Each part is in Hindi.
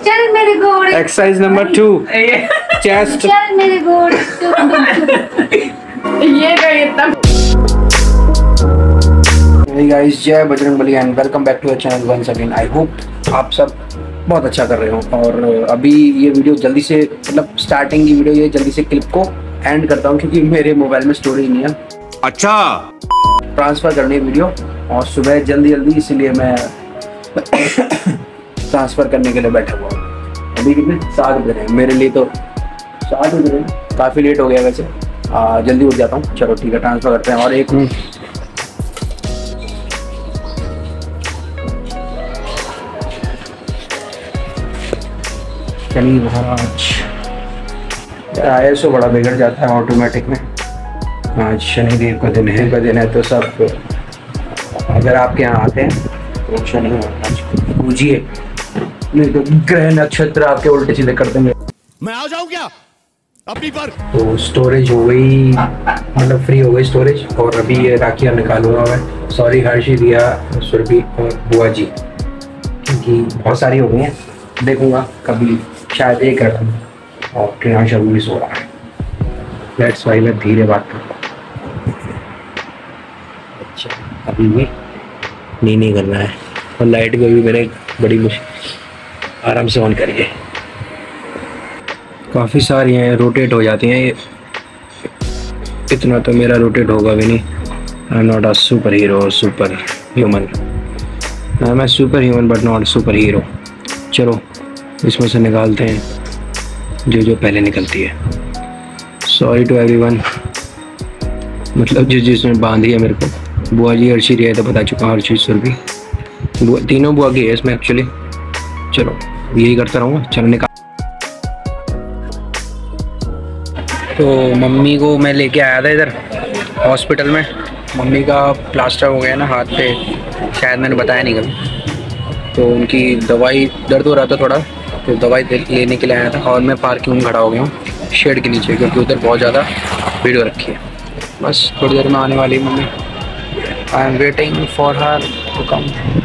चल मेरे घोड़े। Exercise number 2 chest. चल मेरे घोड़े। ये Hey guys, जय Bajrangbali and welcome back to our channel once again. I hope आप सब बहुत अच्छा कर रहे हो। और अभी ये वीडियो जल्दी से मतलब स्टार्टिंग की वीडियो ये जल्दी से क्लिप को एंड करता हूँ क्योंकि मेरे मोबाइल में स्टोरेज नहीं है। अच्छा ट्रांसफ़र करनी है वीडियो और सुबह जल्दी इसीलिए मैं ट्रांसफ़र करने के लिए बैठा हुआ हूँ। अभी कितने 7 बज रहे हैं मेरे लिए, तो 7 बज रहे हैं, काफ़ी लेट हो गया वैसे। जल्दी उठ जाता हूँ। चलो ठीक है, ट्रांसफ़र करते हैं। और एक शनि महाराज ISO बड़ा बिगड़ जाता है ऑटोमेटिक में। आज शनिदेव का दिन है तो सब अगर आपके यहाँ आते हैं तो शनि महाराज पूजिए, नहीं तो ग्रह नक्षत्र आपके उल्टे सीधे कर देंगे। मैं आ जाऊं क्या अपनी पर? तो स्टोरेज हो गई, मतलब फ्री हो गई स्टोरेज। और अभी ये राखियाँ निकालूंगा मैं। सॉरी हर्षी, दिया, सुरभि और बुआ जी, क्योंकि बहुत सारी हो गई हैं। देखूंगा कभी शायद एक रखूँ। और प्रियांश अभी भी सो रहा है, लेट्स वाई मैं धीरे बात करूँ। अच्छा अभी भी नहीं करना है। और लाइट को भी मैंने बड़ी मुश्किल आराम से ऑन करिए। काफ़ी सारी हैं, रोटेट हो जाती हैं ये। इतना तो मेरा रोटेट होगा भी नहीं। I am not a super hero, super human. I am super human but not super hero. चलो इसमें से निकालते हैं जो पहले निकलती है। सॉरी टू एवरीवन, मतलब जिसने बांधी है मेरे को। बुआ जी हर्षी रही है तो बता चुका हूँ, हर्षी सुरभि तीनों बुआ की है इसमें एक्चुअली। चलो यही करता रहूँगा। चलो निकाल। तो मम्मी को मैं लेके आया था इधर हॉस्पिटल में। मम्मी का प्लास्टर हो गया ना हाथ पे, शायद मैंने बताया नहीं कभी। तो उनकी दवाई, दर्द हो रहा था थोड़ा, तो दवाई लेने के लिए आया था। और मैं पार्किंग में खड़ा हो गया हूँ शेड के नीचे, क्योंकि उधर बहुत ज़्यादा भीड़ हो रखी है। बस थोड़ी देर में आने वाली mummy. I am waiting for her to come.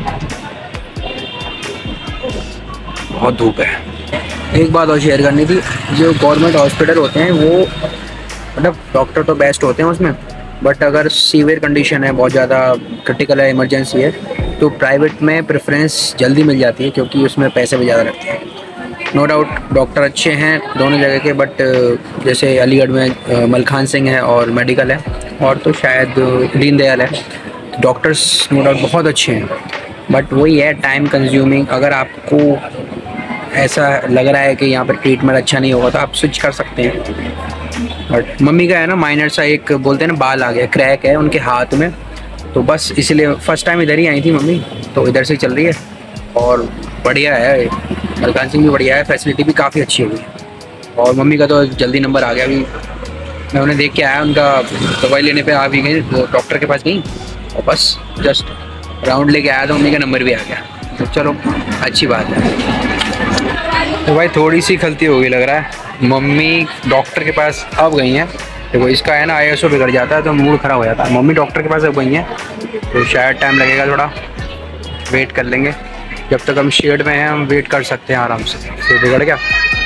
बहुत धूप है। एक बात और शेयर करनी थी, जो गवर्नमेंट हॉस्पिटल होते हैं वो मतलब डॉक्टर तो बेस्ट होते हैं उसमें, बट अगर सीवियर कंडीशन है, बहुत ज़्यादा क्रिटिकल है, इमरजेंसी है, तो प्राइवेट में प्रेफरेंस जल्दी मिल जाती है क्योंकि उसमें पैसे भी ज़्यादा लगते हैं। नो डाउट डॉक्टर अच्छे हैं दोनों जगह के, बट जैसे अलीगढ़ में मलखान सिंह है और मेडिकल है, और तो शायद दीनदयाल है। तो डॉक्टर्स नो डाउट बहुत अच्छे हैं, बट वही है टाइम कंज्यूमिंग। अगर आपको ऐसा लग रहा है कि यहाँ पर ट्रीटमेंट अच्छा नहीं होगा तो आप स्विच कर सकते हैं। बट मम्मी का है ना माइनर सा एक बोलते हैं ना बाल आ गया, क्रैक है उनके हाथ में, तो बस इसलिए फर्स्ट टाइम इधर ही आई थी मम्मी, तो इधर से चल रही है। और बढ़िया है, मलकान सिंह भी बढ़िया है, फैसिलिटी भी काफ़ी अच्छी होगी। और मम्मी का तो जल्दी नंबर आ गया। अभी मैं उन्हें देख के आया, उनका दवाई लेने पे आ भी गई, वो डॉक्टर के पास गई और बस जस्ट राउंड लेके आया तो मम्मी का नंबर भी आ गया। तो चलो अच्छी बात है। तो भाई थोड़ी सी गलती हो गई लग रहा है। मम्मी डॉक्टर के पास अब गई हैं। देखो इसका है ना ISO बिगड़ जाता है तो मूड ख़राब हो जाता है। मम्मी डॉक्टर के पास अब गई हैं, तो शायद टाइम लगेगा, थोड़ा वेट कर लेंगे। जब तक हम शेड में हैं हम वेट कर सकते हैं आराम से। तो बिगड़ गया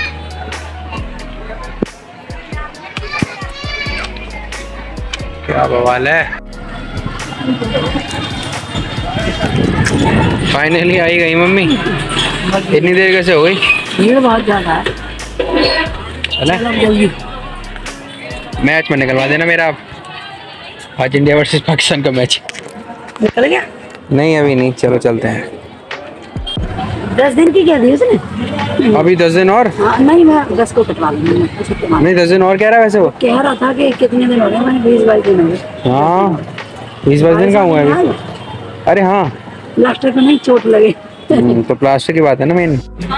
क्या बवाल है। फाइनली आई गई मम्मी। इतनी देर कैसे हो गई? भीड़ बहुत ज़्यादा है। जल्दी मैच में निकलवा देना मेरा। आज इंडिया वर्सेस पाकिस्तान का मैच निकल गया? नहीं अभी नहीं, चलो चलते हैं। 10 दिन की क्या दी उसने? अभी 10 दिन और? हाँ, नहीं मैं 10 को कटवा लूँगी। नहीं 10 दिन और कह रहा है वैसे वो। कह रहा था कि कितने दिन हो गए, मैंने 20-22 दिन हो गए। हाँ 20-22 दिन का हुआ है अभी। अरे हाँ प्लास्टर को नहीं चोट लगे। तो प्लास्टर की बात है ना मेन।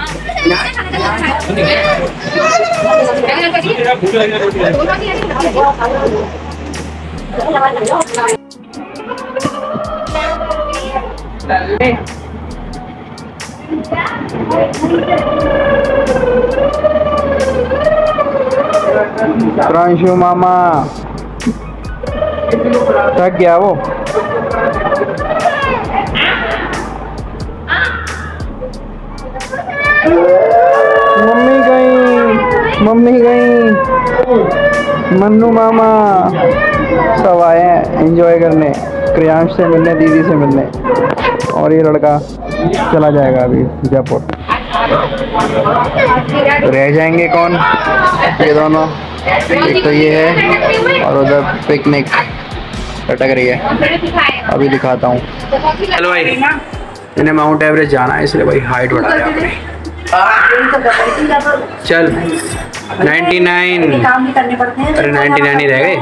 प्रांशु मामा थक गया वो। मम्मी गई, मन्नू मामा सब आए हैं एंजॉय करने, क्रियांश से मिलने, दीदी से मिलने, और ये लड़का चला जाएगा अभी जयपुर। रह जाएंगे कौन? ये दोनों, एक तो ये है और उधर पिकनिक लटक रही है। अभी दिखाता हूँ। हेलो भाई, इन्हें माउंट एवरेस्ट जाना है इसलिए भाई हाइट बढ़ा दिया आपने। चल 99, अरे 99 ही रह गए।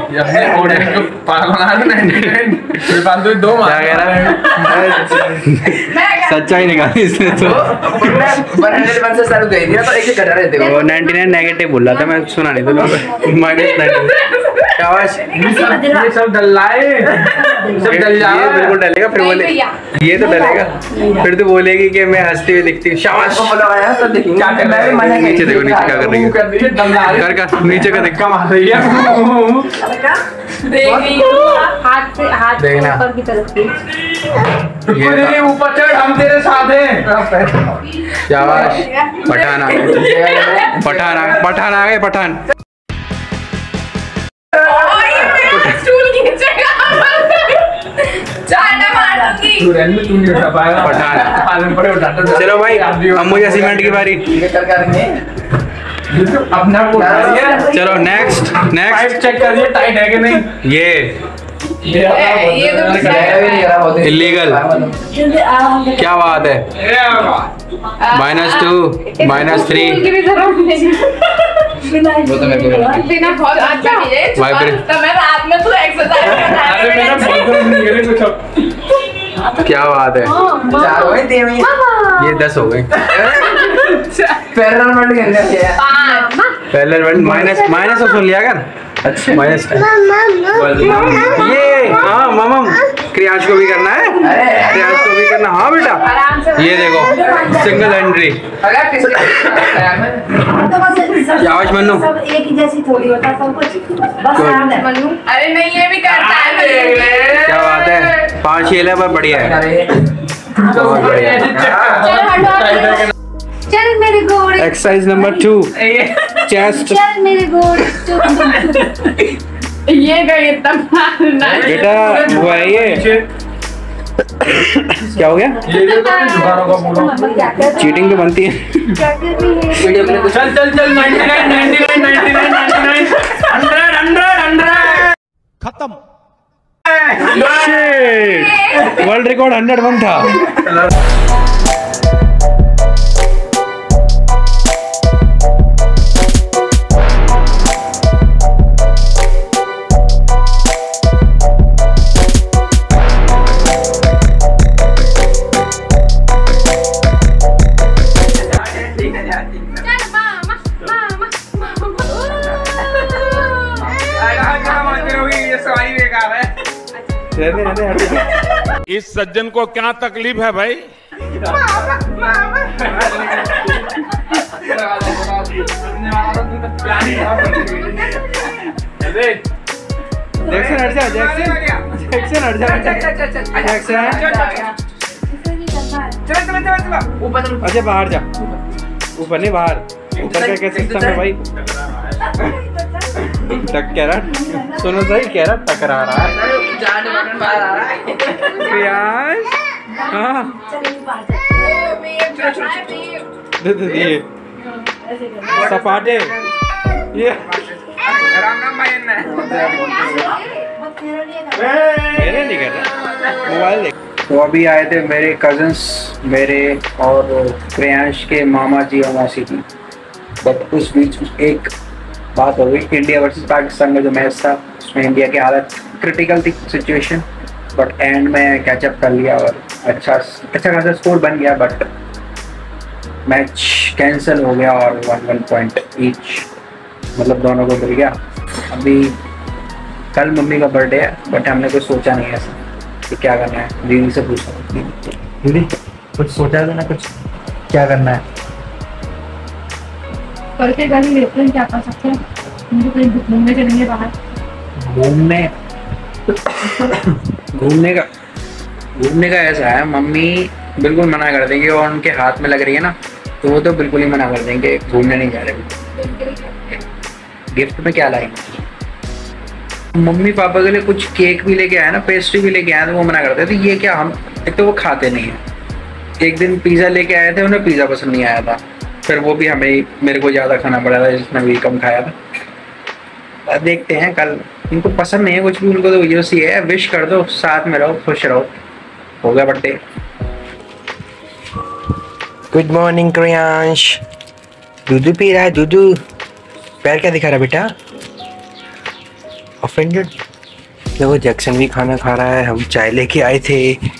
सच्चाई निकाली इसने तो। 101 से चालू गई ना, तो एक घटा रहते हो। 99 नेगेटिव बोल रहा था मैं, सुना नहीं तो -99। शाबाश, ये सब डलाए, सब डल जाए। ये बिल्कुल डलेगा, फिर बोले ये तो डलेगा, फिर तो बोलेगी कि मैं हंसती हुई दिखती हूँ। शाबाश, तो देखिए क्या कर रहा है। नीचे देखो, नीचे क्या कर रही है, कर नीचे का देख, कम आ रही है। हाथ से हाथ देखना। ऊपर की तरफ ये ऊपर चढ़, हम तेरे साथ हैं। शाबाश, पठान आ गए, पठान आ गए, पठान आ गए, पठान। पठान। चलो भाई, अब मुझे सीमेंट की बारी। अपना चलो नेक्स्ट नेक्स्ट चेक करिए टाइट है कि नहीं। ये तो इलीगल, क्या बात है। -2 -3 वो तो मेरे को बिना बहुत अच्छा है। तो मैं रात में तो एक्सरसाइज क्या बात है। चार हुए, 3 हुए। ये 10 हो गए। पैरेलल वर्ल्ड के अंदर क्या है? पहले माइनस सुन लिया कर। अच्छा, माइनस ये, हाँ ममम, क्रियांश को भी करना है, क्रियांश को भी करना। हाँ बेटा, ये देखो सिंगल एंट्री। शाबाश मन्नू। सब एक ही जैसी थोड़ी होता है सब कुछ, बस मन्नू, अरे नहीं ये भी करता है। क्या बात है, 5 खेल है पर बढ़िया है, बहुत बढ़िया। चल मेरे घोड़े, एक्सरसाइज नंबर 2, चेस्ट। चल मेरे घोड़े। ये गई इतना बेटा वो है ये, क्या हो गया? चीटिंग तो बनती है। चल चल चल 99 100 खत्म। वर्ल्ड रिकॉर्ड 101 था। इस सज्जन को क्या तकलीफ है भाई? जैक्सन हट जा, जैक्सन हट जा, जैक्सन। अच्छा बाहर जा, ऊपर नहीं बाहर, ऊपर का क्या सिस्टम है भाई? कह रहा, सुनो सही कह रहा, टकरा रहा है क्रियांश। हाँ ये सपाटे, ये मेरे नहीं कर रहा, मोबाइल देख। तो अभी आए थे मेरे कजन्स, मेरे और क्रियांश के मामा जी और मौसी जी, बट उस बीच एक बात हो गई। इंडिया वर्सेस पाकिस्तान का जो मैच था उसमें इंडिया की हालत क्रिटिकल थी सिचुएशन, बट एंड में कैचअप कर लिया और अच्छा खासा स्कोर बन गया, बट मैच कैंसिल हो गया और 1 पॉइंट ईच, मतलब दोनों को मिल गया। अभी कल मम्मी का बर्थडे है, बट हमने कुछ सोचा नहीं ऐसा कि क्या करना है। दीदी से पूछा, दीदी कुछ सोचा था ना, कुछ क्या करना है? करके गाड़ी लेते हैं, क्या कर सकते हैं। मुझे कहीं घूमने चलेंगे बाहर, घूमने का ऐसा है, मम्मी बिल्कुल मना कर देंगे और उनके हाथ में लग रही है ना तो वो तो बिल्कुल ही मना कर देंगे, घूमने नहीं जा रहे। गिफ्ट में क्या लाएंगे? मम्मी पापा के लिए कुछ केक भी लेके आया ना, पेस्ट्री भी लेके आया, तो वो मना करते थे ये क्या, हम एक तो वो खाते नहीं है। एक दिन पिज़्ज़ा लेके आए थे, उन्हें पिज़्ज़ा पसंद नहीं आया था, फिर वो भी मेरे को ज़्यादा खाना पड़ा था, जिसने भी कम खाया था। देखते हैं कल, इनको पसंद नहीं है कुछ भी, उनको तो ये सी है विश कर दो, साथ में रहो, खुश रहो, हो गया बर्थडे। गुड मॉर्निंग क्रियांश, दूध पी रहा है, दूध। पैर क्या दिखा रहा है बेटा? ऑफेंडेड। देखो जैक्सन भी खाना खा रहा है, हम चाय लेके आए थे,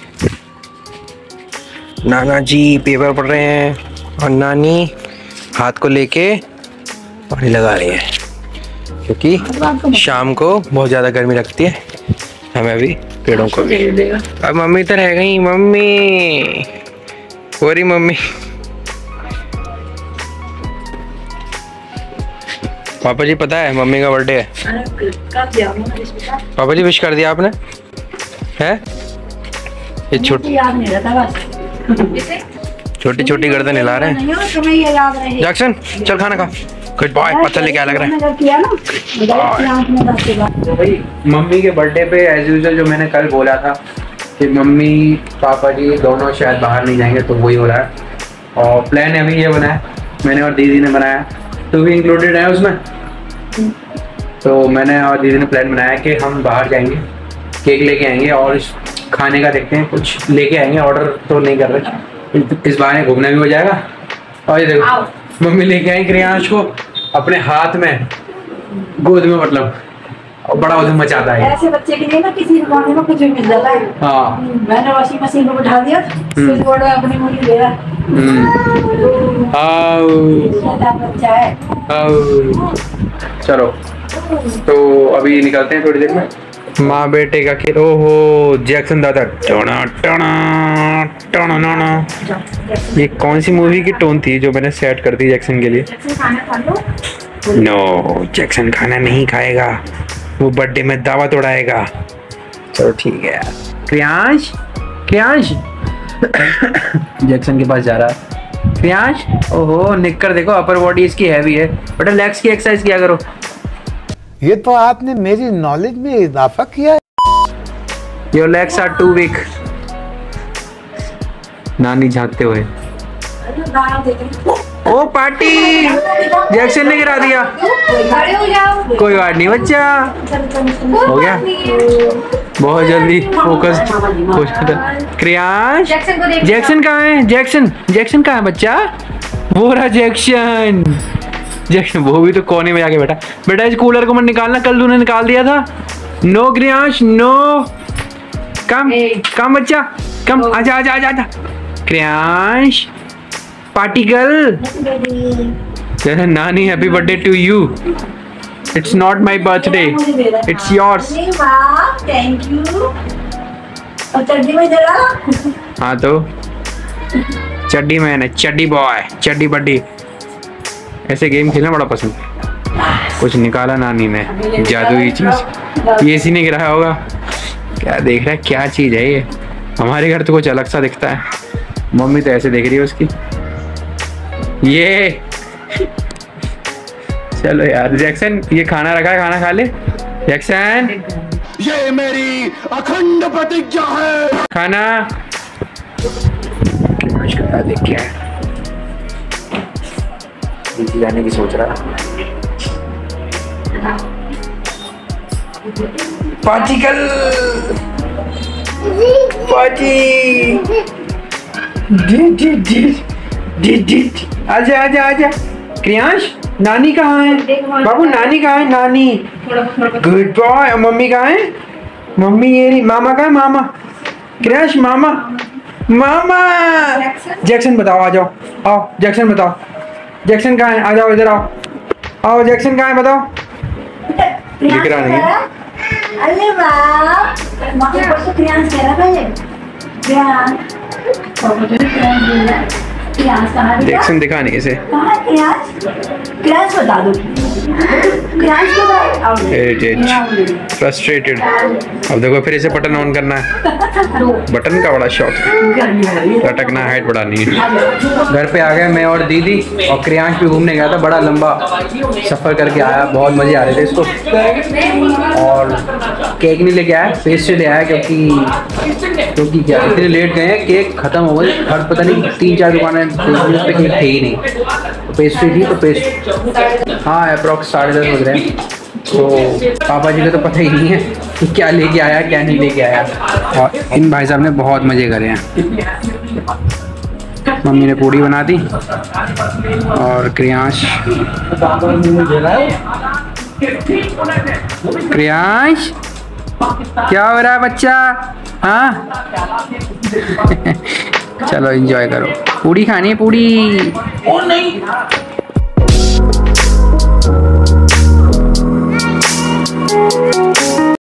नाना जी पेपर पढ़ रहे हैं और नानी हाथ को लेके पानी लगा रही है, क्योंकि शाम को बहुत ज़्यादा गर्मी लगती है हमें भी, पेड़ों को भी। अब मम्मी तो रह गई, मम्मी वरी मम्मी। पापा जी पता है मम्मी का बर्थडे है। पापा जी विश कर दिया आपने? है ये छोटी छोटी गर्दन हिला रहे हैं। जैक्सन चल खाना खा। गुड बॉय, पत्थर लेके आ लग रहा है। तो भाई मम्मी के बर्थडे पे एज यूजुअल जो मैंने कल बोला था कि मम्मी पापा जी दोनों शायद बाहर नहीं जाएंगे, तो वही हो रहा है। और प्लान अभी ये बना है, मैंने और दीदी ने बनाया, तो भी इंक्लूडेड है उसमें। तो मैंने और दीदी ने प्लान बनाया कि हम बाहर जाएंगे, केक लेके आएंगे और खाने का देखते हैं, कुछ लेके आएंगे, ऑर्डर तो नहीं कर रहे, इस बहाने घूमना भी हो जाएगा। और ये देखो मम्मी लेके आई क्रियांश को अपने हाथ में, गोद में मतलब, और बड़ा उधम मचाता है। ऐसे बच्चे के लिए ना किसी दुकान में कुछ भी मिल जाता है। हाँ मैंने वॉशिंग मशीन को बिठा दिया, स्विच बोर्ड में अपनी मुर्गी ले रहा बच्चा है। चलो तो अभी निकलते हैं थोड़ी देर में। माँ बेटे का खेल। ओहो जैक्सन दादा, टोना टोना टोना टोना। ये कौन सी मूवी की टोन थी जो मैंने सेट कर दी जैक्सन के लिए? नो जैक्सन खाना नहीं खाएगा, वो बर्थडे में दावत उड़ाएगा। चलो ठीक है यार। क्रियांश क्रियांश जैक्सन के पास जा रहा है। क्रियांश ओहो निक्कर देखो, अपर बॉडी इसकी हैवी है, बेटा लेग्स की एक्सरसाइज किया करो। ये तो आपने मेरी नॉलेज में इजाफा किया। Your legs are too weak. नानी झांकते हुए, ओ पार्टी, जैक्सन ने गिरा दिया। कोई बात नहीं बच्चा, हो गया बहुत जल्दी फोकस हो जाता। क्रियांश जैक्सन कहाँ है? जैक्सन कहाँ है बच्चा? वो रहा जैक्सन। जैक्सन वो भी तो कोने में जाके बैठा। बेटा इस कूलर को मत निकालना, कल तूने निकाल दिया था। नो क्रियांश नो, कम बच्चा कम, आजा आजा आजा आजा। क्रियांश पार्टिकल। नानी happy birthday to you. It's not my birthday, it's yours. Thank you. और चड्डी में जरा। हाँ तो चड्डी मैन है, चड्डी बॉय, चड्डी बड्डी। ऐसे गेम खेलना बड़ा पसंद। कुछ निकाला नानी ने, जादुई चीज। ये इसी ने गिराया होगा। क्या देख रहा है, क्या चीज है ये? हमारे घर तो कुछ अलग सा दिखता है, मम्मी तो ऐसे देख रही है उसकी। ये चलो यार जैक्सन, ये खाना रखा है, खाना खा ले जैक्सन। ये मेरी अखंड प्रतिज्ञा है। खाना देख क्या है, नीचे जाने की सोच रहा। Particle party. आजा आजा आजा। क्रियांश नानी कहाँ है? बाबू नानी कहाँ है? नानी गुड बॉय। मम्मी कहाँ है? मम्मी ये नहीं। मामा कहाँ है? मामा क्रियांश मामा मामा। जैक्सन बताओ, आ जाओ, आओ जैक्सन बताओ, जैक्सन कहाँ है? आ जाओ इधर आओ, आओ जैक्सन कहाँ है बताओ। दिख रहा नहीं है। अरे वाह, माँ के पास तो क्रियांश कह रहा है। क्रियांश कहाँ है? जैक्सन दिखा नहीं इसे। क्लास बता दो। क्लास बता। Irritate, frustrated. अब देखो फिर इसे बटन ऑन करना है। बटन का बड़ा शौक है, लटकना, हाइट बढ़ानी है। घर पे आ गए मैं और दीदी, और क्रियांश भी घूमने गया था, बड़ा लंबा सफ़र करके आया, बहुत मज़े आ रहे थे इसको। और केक नहीं लेके आया, पेस्ट्री ले आया, क्योंकि क्या इतने लेट गए हैं, केक ख़त्म हो गई। हर पता नहीं 3-4 दुकानें पे केक थे ही नहीं, तो पेस्ट्री थी, तो पेस्ट्री हाँ अप्रॉक्स 10:30 बज रहे हैं। तो पापा जी को तो पता ही नहीं है कि क्या लेके आया क्या नहीं लेके आया। और इन भाई साहब ने बहुत मज़े करे हैं। मम्मी ने पूड़ी बना दी और क्रियांश क्या हो रहा है बच्चा? हाँ चलो एंजॉय करो, पूड़ी खानी है, पूड़ी।